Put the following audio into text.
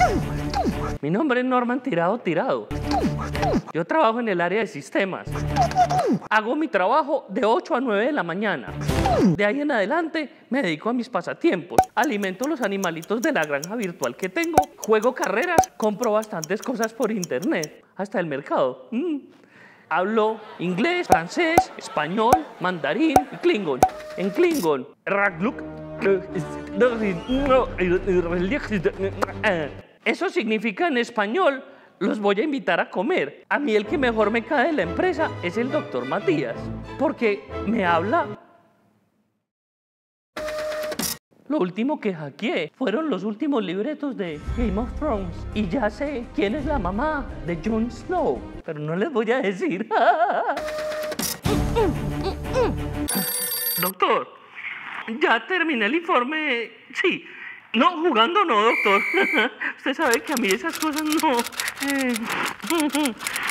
Mi nombre es Norman Tirado Tirado. Yo trabajo en el área de sistemas. Hago mi trabajo de 8 a 9 de la mañana. De ahí en adelante me dedico a mis pasatiempos. Alimento los animalitos de la granja virtual que tengo. Juego carreras. Compro bastantes cosas por internet. Hasta el mercado. Hablo inglés, francés, español, mandarín y klingon. En klingon, eso significa en español, los voy a invitar a comer. A mí el que mejor me cae de la empresa es el doctor Matías, porque me habla. Lo último que hackeé fueron los últimos libretos de Game of Thrones. Y ya sé quién es la mamá de Jon Snow, pero no les voy a decir. Doctor, ya terminé el informe. Sí. No, jugando no, doctor. Usted sabe que a mí esas cosas no.